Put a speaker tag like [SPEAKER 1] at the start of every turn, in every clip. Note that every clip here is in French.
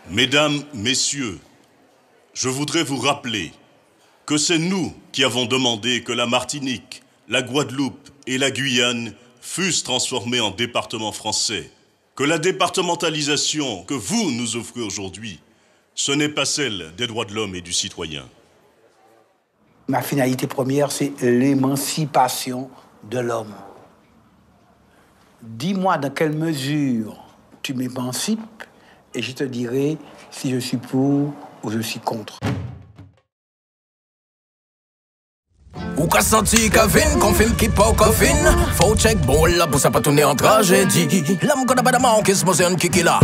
[SPEAKER 1] Mesdames, Messieurs, je voudrais vous rappeler que c'est nous qui avons demandé que la Martinique, la Guadeloupe et la Guyane fussent transformées en départements français, que la départementalisation que vous nous offrez aujourd'hui, ce n'est pas celle des droits de l'homme et du citoyen.
[SPEAKER 2] Ma finalité première, c'est l'émancipation de l'homme. Dis-moi dans quelle mesure tu m'émancipes et je te dirai si je suis pour ou je suis contre.
[SPEAKER 3] Ou qu'a senti Kevin, qu'on film qui pas Kevin. Faut check bon là pour ça pas tourner en tragédie. L'homme qu'on a pas de manque, c'est mon qui là.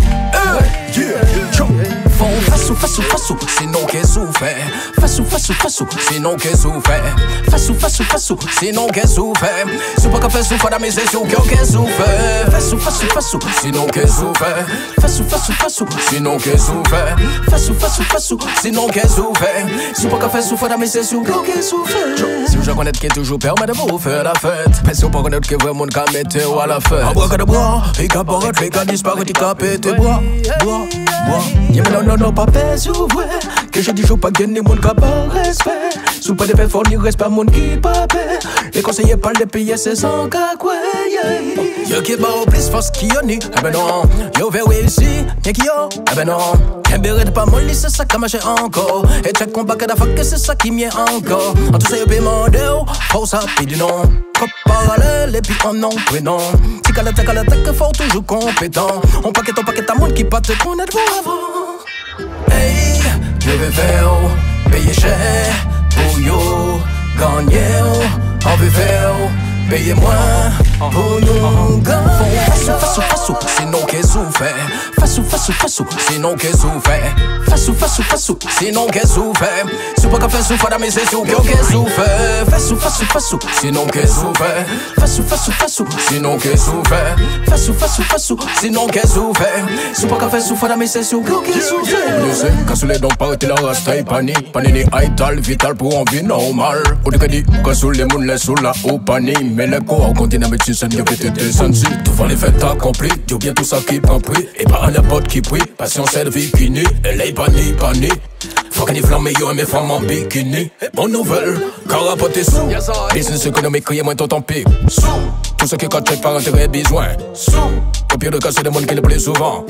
[SPEAKER 3] Font façou, sinon qu'est-ce qu'on fait. Façou, sinon qu'est-ce qu'on fait. Façou, sinon qu'est-ce qu'on fait. C'est pas qu'à faire souffle à mes sessions, qu'est-ce qu'on fait. Façou, sinon qu'est-ce qu'on fait. Façou, sinon qu'est-ce qu'on fait. Façou, sinon qu'est-ce qu'on fait. C'est pas qu'à faire souffle à mes sessions, qu'est-ce qu'on fait. Si je connais qui toujours permet de vous faire la fête. Mais si on peut connaître que vraiment qu'à mettre à la fête. En bois de bois, et qu'à boire, et qu'à disparaître, et qu'à péter bois. Y'a mais non, pas pèse ou vrai. Que je dis, je pas gagner mon cas par respect. Sous pas de fait fournir respect à mon qui pas paix. Les conseillers parlent de payer, c'est sans cas quoi. Y'a qui bat au plus force qui y eh ben non. Yo verrouille ici, y'a qui yo, eh ben non. Qu'embéré de pas molli, c'est ça qui marche encore. Et check combat que d'affaires que c'est ça qui m'y est encore. En tout ça, y'a paiement de faut ça, puis du nom. Cop parallèle et puis en nom, prénom. Si qu'à l'attaque, faut toujours compétent. On paquette à monde qui pas te connaître pour avant. Hey, je vais faire payer cher pour yo, gagner, on veut faire payer moins pour nous gagner. Façou, sinon qu'est-ce qu'on fait. Façou, sinon qu'est-ce qu'on fait. Façou, sinon qu'est-ce qu'on fait. C'est pas qu'à faire souffle à mes sessions, qu'est-ce qu'on fait. Façou, sinon qu'est-ce qu'on fait. Façou, sinon qu'est-ce qu'on fait. Façou, sinon qu'est-ce qu'on fait. C'est pas qu'à faire souffle à mes sessions, qu'est-ce qu'on fait. Je sais, quand les dents partent, la race taille panique. Panini, vital, vital pour un vie normal. Au décadi, quand les mounes laissent sous la ou panique. Mais les corps continuent à mettre sur scène, y'a été sensi. Devant les fêtes accomplis, Dieu bien tout ça qui prend prix. Et pas à n'importe qui prie, patience elle vie finie. Elle est pani. Faut qu'elle y flamme yo et mes femmes en bikini. Bonne nouvelle, car rapporter sous. Business économique, criez moins tant pis. Tout ce qui est check par intérêt et besoin. Au pire de cas, c'est le monde qui le plus souvent.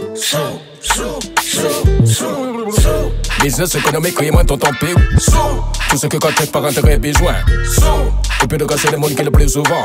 [SPEAKER 3] Business économique, criez moins tant pis. Tout ce qui est check par intérêt et besoin. Au pire de cas, c'est le monde qui le plus souvent.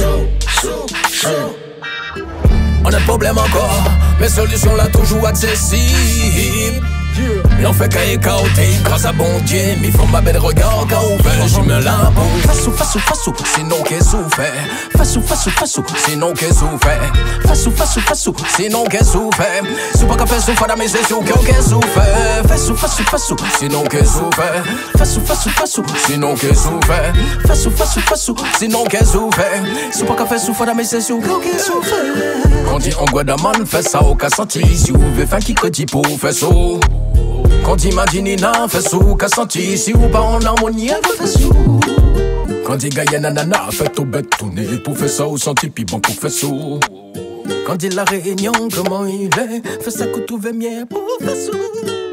[SPEAKER 3] On a de problèmes encore, mais solutions là toujours accessibles. L'on fait qu'à écarter, grâce à bon Dieu, mi font ma belle regard quand ouvert, j'y me la peau. Façou, sinon qu'est-ce qu'on fait. Façou, sinon qu'est-ce qu'on fait. Façou, sinon qu'est-ce qu'on fait. C'est pas qu'à faire souffle à mes sessions, qu'est-ce qu'on fait. Façou, sinon qu'est-ce qu'on fait. Façou, sinon qu'est-ce qu'on fait. Façou, sinon qu'est-ce qu'on fait. C'est pas qu'à faire souffle à mes sessions, qu'est-ce qu'on fait. Quand dit en Guadaman, fait ça au cas senti. Si vous voulez faire qui crédit pour faire ça. Quand imagine n'a fait sous qu'a senti. Si ou pas en harmonie elle fait sous. Quand il gagne nanana fait tout bête tourner. Pour faire ça ou senti puis bon pour faire sous. Quand il la réunion comment il est. Fait ça que tout va bien pour faire sous.